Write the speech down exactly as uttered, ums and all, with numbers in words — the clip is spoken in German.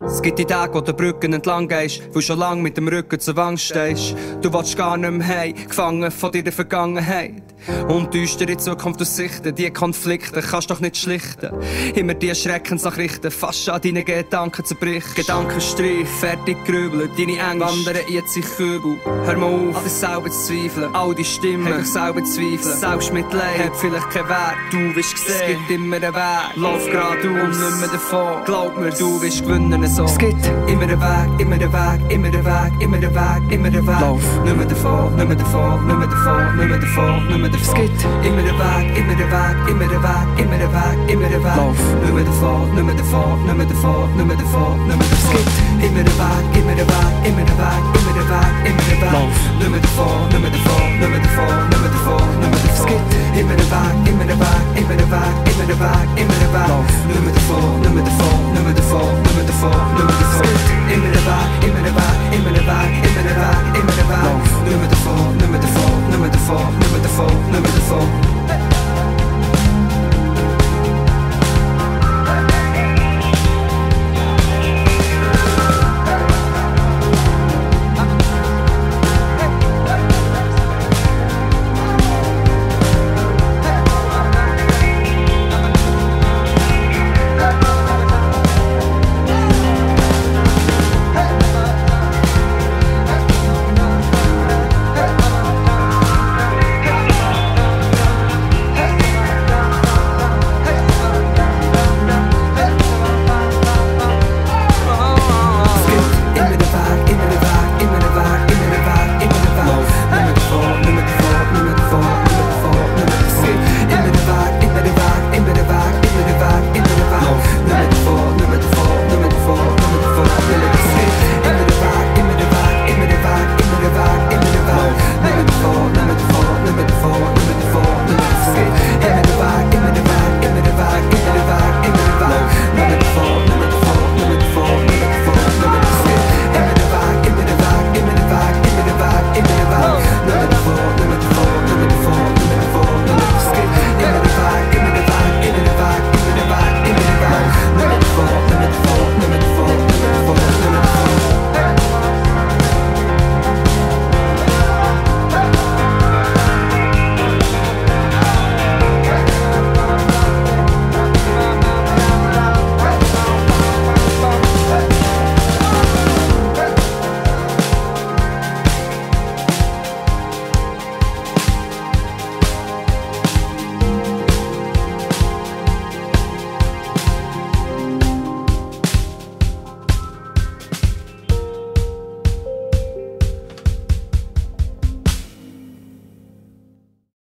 Es gibt die Tage, wo du Brücken entlang gehst, wo du schon lang mit dem Rücken zur Wand stehst. Du willst gar nicht mehr heim, gefangen von deiner Vergangenheit. Und düstere Zukunft aussichten, die Konflikte kannst doch nicht schlichten. Immer die Schreckensnachrichten, fast an deinen Gedanken zerbricht. Gedankenstreif, fertig grübeln, deine Ängste wandern jetzt in Kübel. Hör mal auf, an dir selber zu zweifeln, all die Stimmen, hör dich selber zweifeln. Selbstmitleid hat vielleicht keinen Wert, du wirst gesehen, es gibt immer einen Weg. Lauf geradeaus und nicht mehr davon, glaub mir, du wirst gewinnen so. Es gibt immer einen Weg, immer einen Weg, immer einen Weg, immer einen Weg, immer einen Weg. Lauf, nicht mehr davon, nicht mehr davon, nicht mehr davon, nicht mehr davon, nicht mehr davon. Es gibt immer einen Weg, immer einen Weg, immer einen Weg, immer einen Weg, immer einen Weg. Lauf, nicht mehr davon, nicht mehr davon, nicht mehr davon, nicht mehr davon, nicht mehr davon. Es gibt immer einen Weg, immer einen Weg, immer einen Weg, immer einen Weg, immer einen Weg. Lauf, nicht mehr davon, nicht mehr davon, nicht mehr davon, nicht mehr davon, nicht mehr davon. Es gibt immer einen Weg, immer einen Weg, immer einen Weg, immer einen Weg, immer einen Weg. Lauf, nicht mehr davon, nicht mehr davon, nicht mehr davon, nicht mehr davon.